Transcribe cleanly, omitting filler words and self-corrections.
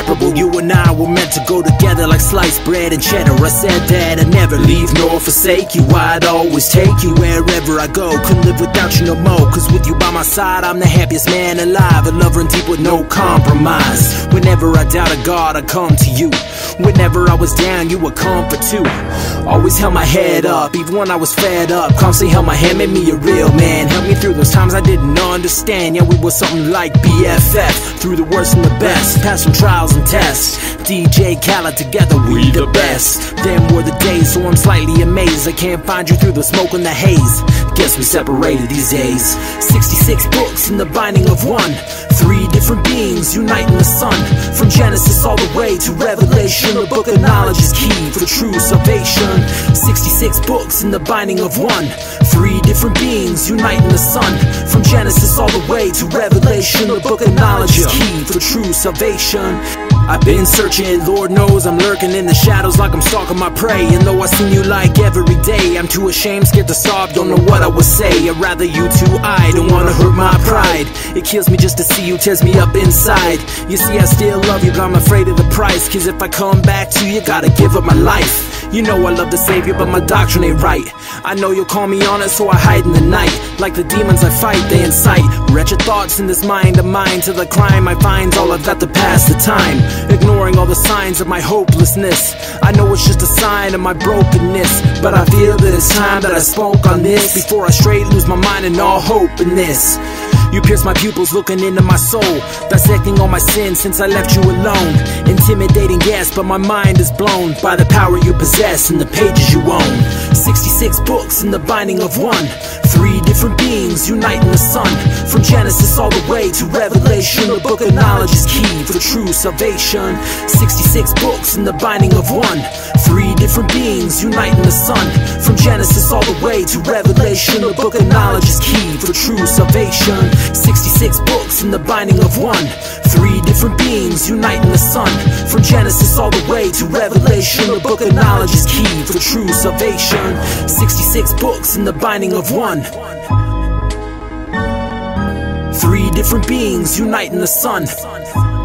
inseparable. You and I were meant to go together like sliced bread and cheddar. I said that I'd never leave nor forsake you. I'd always take you wherever I go. Couldn't live without you no more, cause with you by my side I'm the happiest man alive. A lover and deep with no compromise. Whenever I doubt a God, I come to you. Whenever I was down, you would comfort too. Always held my head up, even when I was fed up. Constantly held my hand, made me a real man. Helped me through those times I didn't understand. Yeah, we were something like BFF, through the worst and the best. Past some trials and tests, DJ Khaled, together we the best. Them were the days, so I'm slightly amazed I can't find you through the smoke and the haze. Guess we separated these days. 66 books in the binding of one. 3 different beings unite in the sun. From Genesis all the way to Revelation, the book of knowledge is key for true salvation. 66 books in the binding of one. 3 different beings unite in the sun. From Genesis all the way to Revelation, the book of knowledge is key for true salvation. I've been searching, Lord knows I'm lurking in the shadows like I'm stalking my prey. And though I seen you like every day, I'm too ashamed, scared to sob, don't know what I would say. I'd rather you two, I don't wanna hurt my pride. It kills me just to see you, tears me up inside. You see I still love you, but I'm afraid of the price. Cause if I come back to you, gotta give up my life. You know I love the Savior, but my doctrine ain't right. I know you'll call me on it, so I hide in the night. Like the demons I fight, they incite wretched thoughts in this mind of mine. To the crime I find's all I've got to pass the time. Ignoring all the signs of my hopelessness. I know it's just a sign of my brokenness, but I feel that it's time that I spoke on this before I straight lose my mind and all hope in this. You pierce my pupils looking into my soul, dissecting all my sins since I left you alone. Intimidating, yes, but my mind is blown by the power you possess and the pages you own. 66 books in the binding of one. 3 different beings unite in the sun. From Genesis all the way to Revelation, the book of knowledge is key for true salvation. 66 books in the binding of one. 3 different beings unite in the sun. From Genesis all the way to Revelation, the book of knowledge is key for true salvation. 66 books in the binding of one. 3 different beings unite in the sun. From Genesis all the way to Revelation, the book of knowledge is key for true salvation. 66 books in the binding of one. 3 different beings unite in the sun.